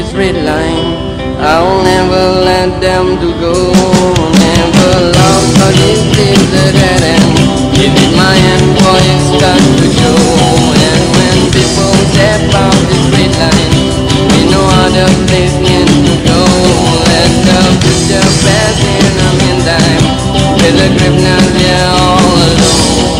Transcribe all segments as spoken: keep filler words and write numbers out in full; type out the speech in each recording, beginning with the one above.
straight line. I'll never let them to go. Never love, cause this is the dead end. It is my end, boy, it's got to show. And when people step out the straight line, we know other place need to go. Let the future pass in the meantime. There's a grip now there all alone.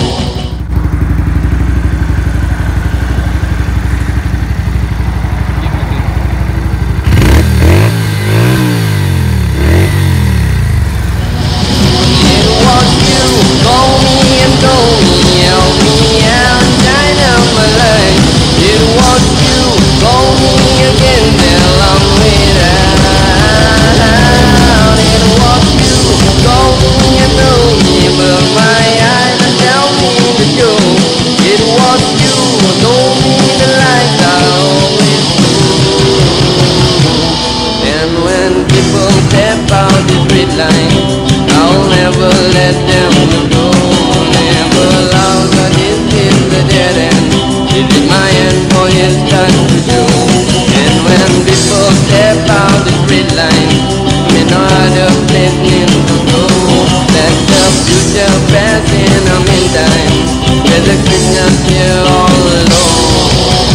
I'll never let them go. Never love, cause this is the dead end. This is my end, boy, it's time to do. And when people step out the straight line, we know other place needs to go. Let the future pass in the meantime. There's a Christian here all alone.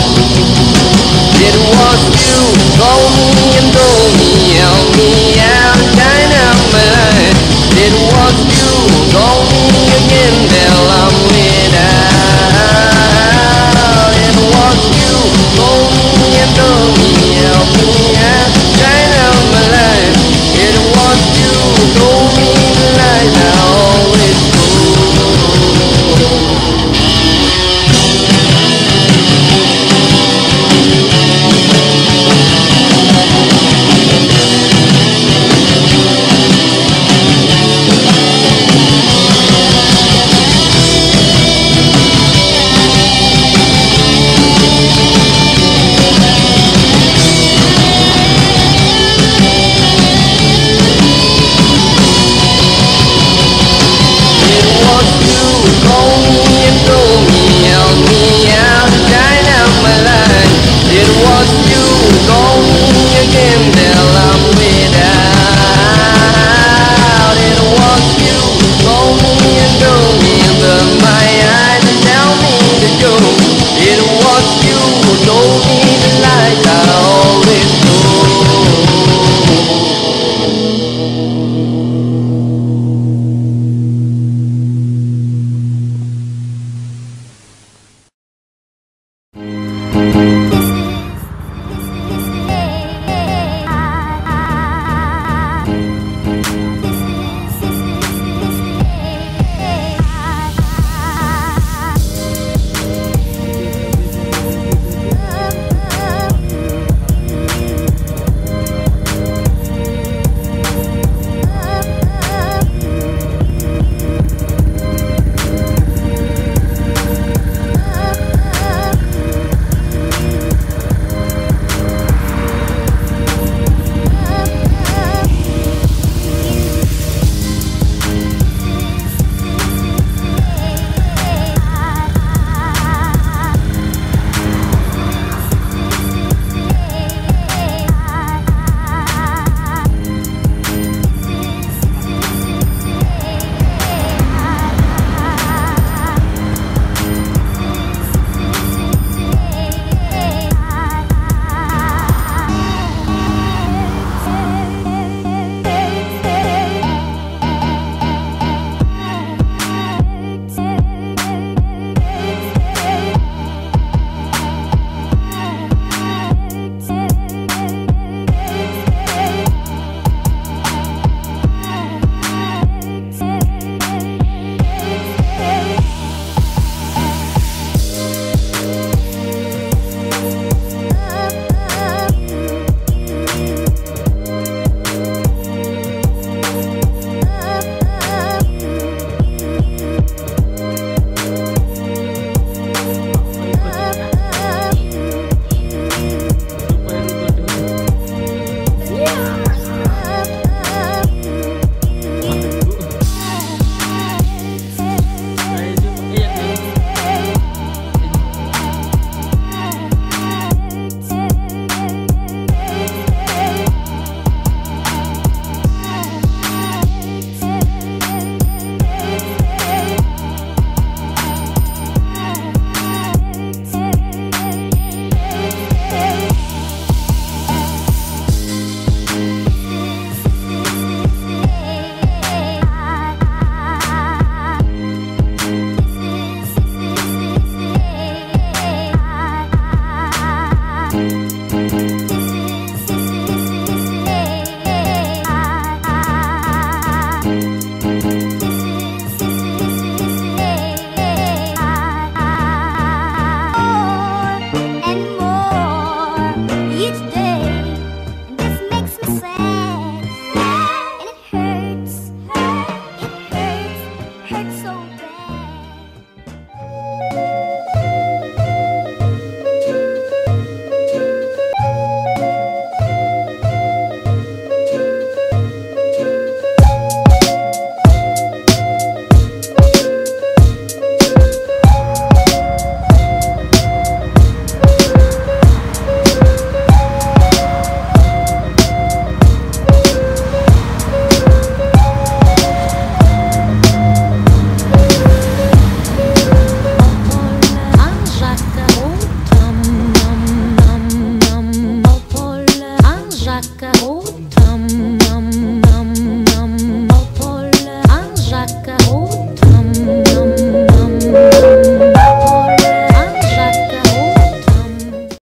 It was you, call me and told me, help me out, shine out my light. It was you, call me again, tell